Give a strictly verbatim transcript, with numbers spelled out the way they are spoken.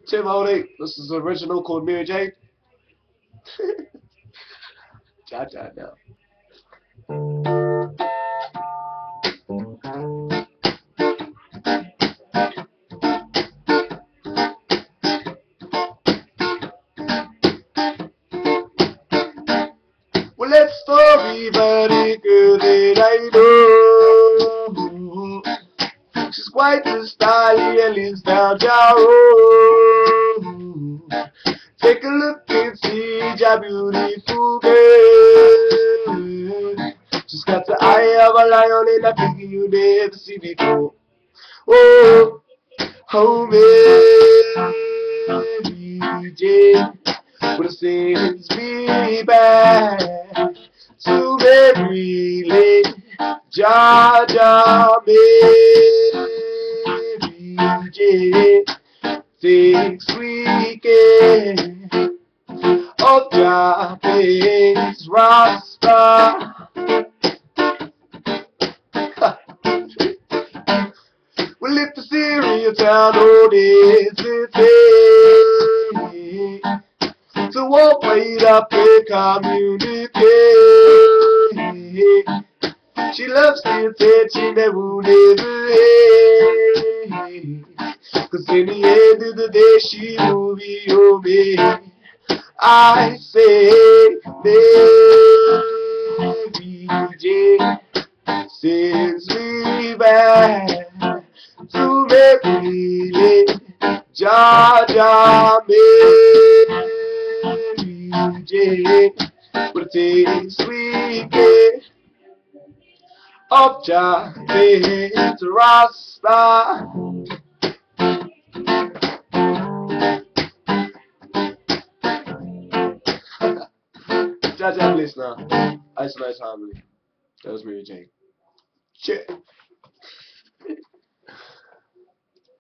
Tim Holding, this is the original called Mary Jane. Ja, ja, no. Well, let's story very good that I know. She's quite the style and lives down Jarrow. Take a look and see a beautiful girl. She's got the eye of a lion and a figure you never see before. Oh, oh, Mary Jane, would have sends me back to Mary Lane, Georgia. Mary Jane thinks we can of Japanese Rasta. Well, if the Syria town on its way to walk right up and communicate. She loves the attention that will never end. Cause in the end of the day, she will be your man. I say, Mary Jane sends me back to Mary Lane, Georgia. Mary Jane, but it takes weekend of Japanese Rasta. Jaja, please now. Ice Nice Harmony. That was Mary Jane. Shit.